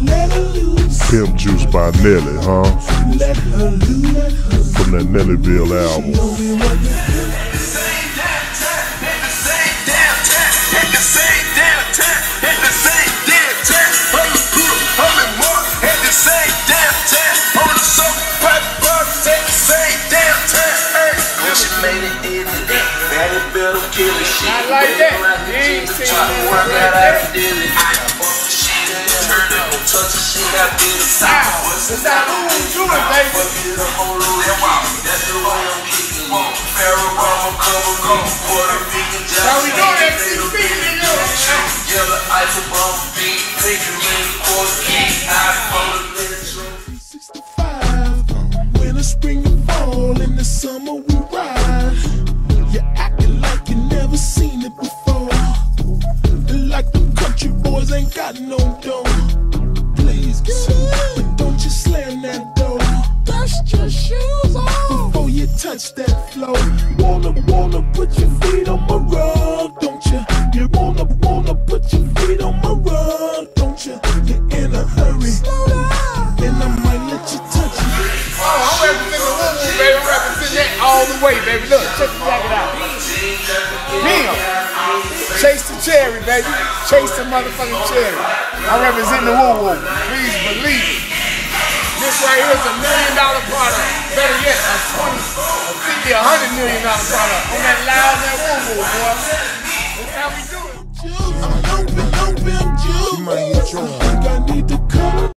Pimp Juice by Nelly, huh? From that Nellyville album. I like that. You ain't seen that. That's how we do it, baby. How we doing that CP, nigga? 65, winter, spring, and fall. In the summer we ride. You're acting like you never seen it before. Like them country boys ain't got no dough. Please get up, but don't you slam that door. Dust your shoes off before you touch that floor. Wanna put your feet on my rug, don't you? You wanna put your feet on my rug, don't you? You're in a hurry, slow down, and I might let you touch it. Oh, I'm representing the woo-woo, baby. I'm representing that all the way, baby. Look, check the jacket out. Damn. Chase the cherry, baby. Chase the motherfucking cherry. I represent the woo-woo. Please believe it. This right here is $1 million product. Better yet, a 20, a 50, $100 million product. On that loud, that woo-woo, boy. That's how we do it. I'm young Pimp Juice. I think I need to come.